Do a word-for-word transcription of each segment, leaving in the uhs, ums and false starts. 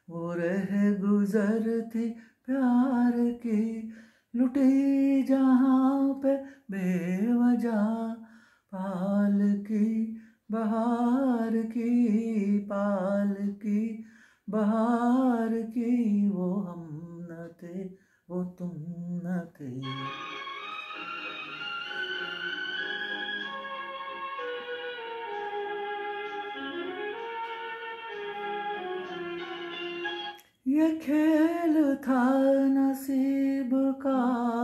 वो रह गुजर थी प्यार की, लुटी जहाँ पे बेवजह, पाल की बहार की, पाल की बहार की। वो हम न थे, वो तुम न थे। ये खेल था नसीब का,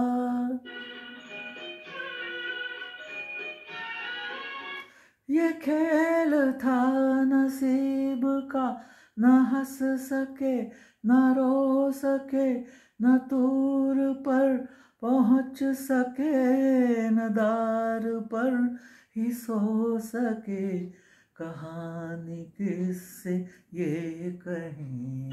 ये खेल था नसीब का, न हंस सके न रो सके, न दूर पर पहुँच सके, न दार पर ही सो सके। कहानी किससे ये कहें,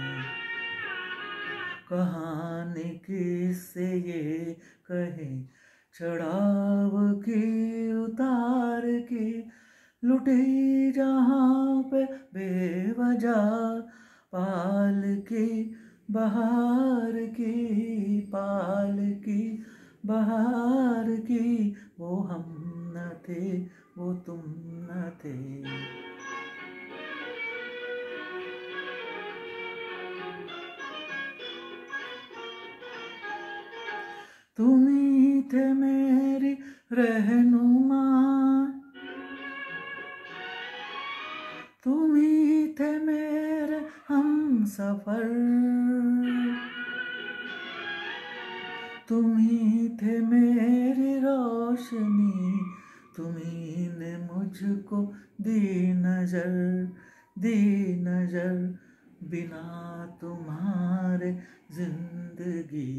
कहानी किससे ये कहें, चढ़ाव की उतार की, लुटी जहाँ पे बेवजह, पाल की बहार की, पाल की बहार की। वो हम न थे, वो तुम न थे। तुम ही थे मेरी रहनुमा, तुम ही थे मेरे हम सफर, तुम ही थे मेरी रोशनी, तुम ही ने मुझको दी नजर, दी नजर। बिना तुम्हारे जिंदगी,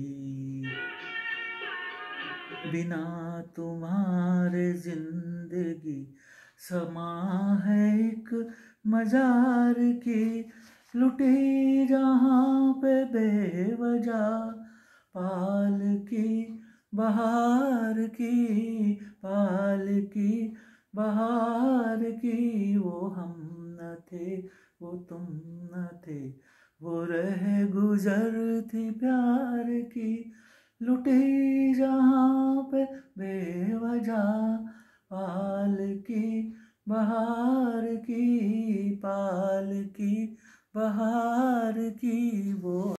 बिना तुम्हारे जिंदगी समा है एक मजार की, लुटी जहाँ पे बेवजह, पाल की बहार की, पाल की बहार की। वो हम न थे, वो तुम न थे, वो रह गुजर थी प्यार की, लुटी जहाँ पे बेवजह, पाल की बहार की, पाल की बहार की। वो